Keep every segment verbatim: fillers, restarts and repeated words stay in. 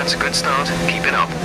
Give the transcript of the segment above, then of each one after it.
That's a good start. Keep it up.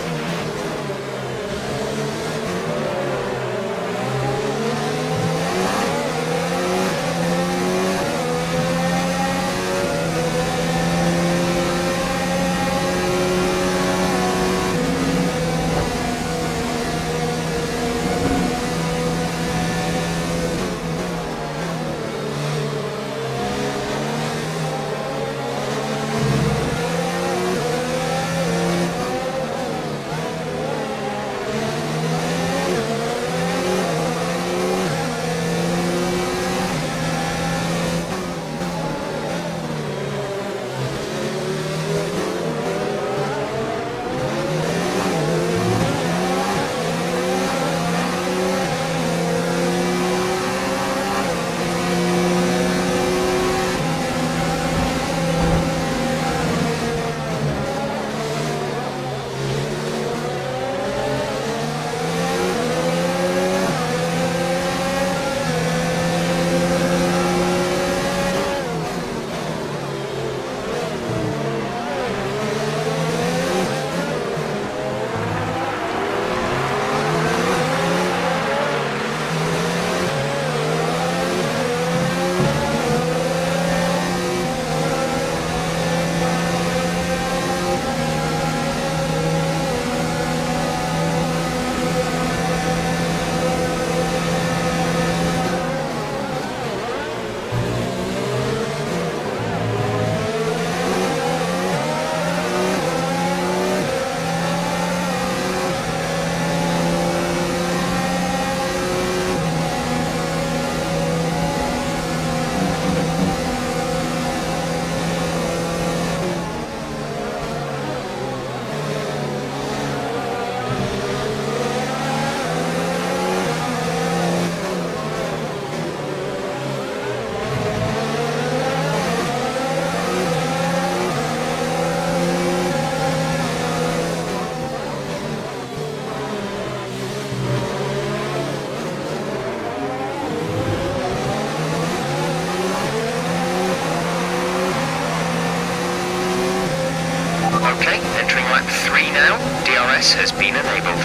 D R S has been enabled.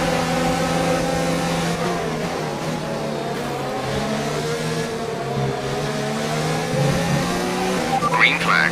Green flag.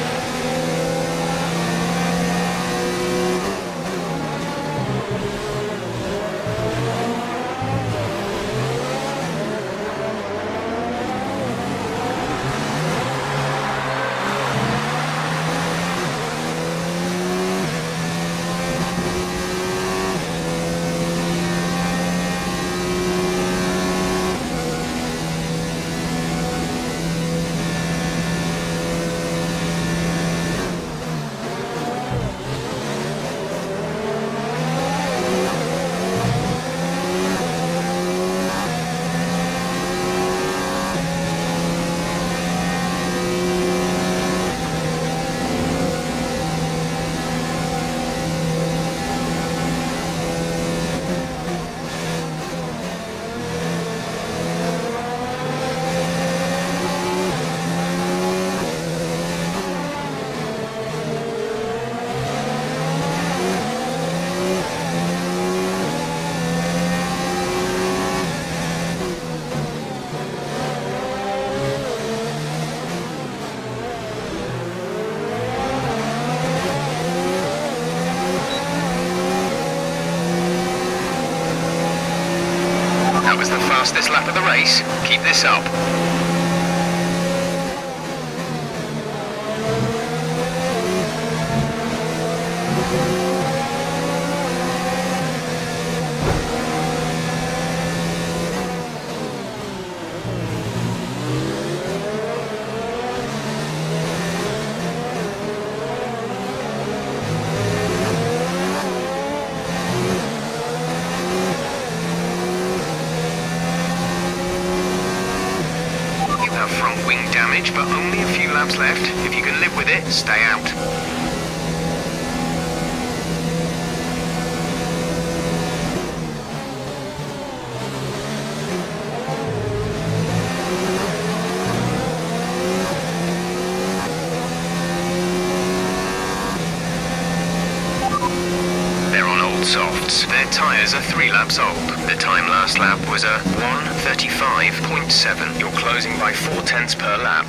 That was the fastest lap of the race. Keep this up. Front wing damage, but only a few laps left. If you can live with it, stay out. tyres are three laps old. The time last lap was a one thirty-five point seven. You're closing by four tenths per lap.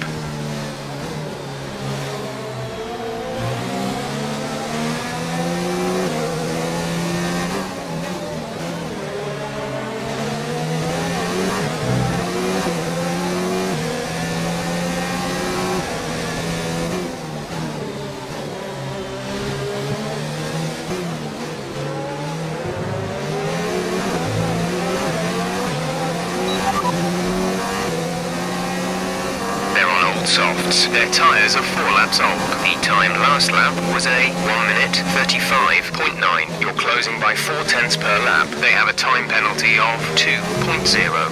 Softs. Their tyres are four laps old. The time last lap was a one minute thirty-five point nine. You're closing by four tenths per lap. They have a time penalty of two point zero.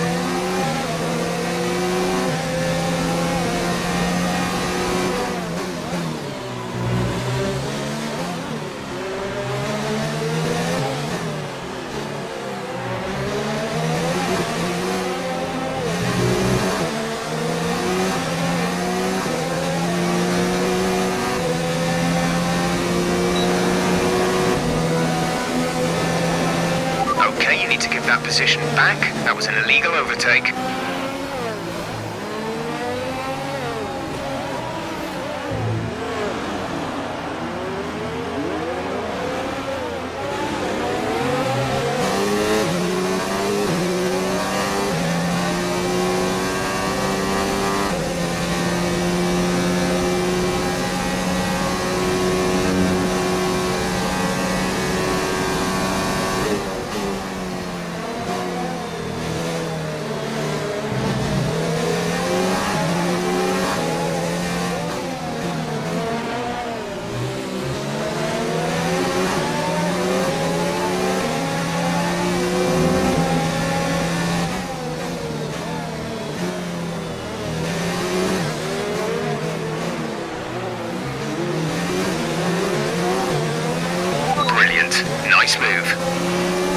To give that position back. That was an illegal overtake. Nice move.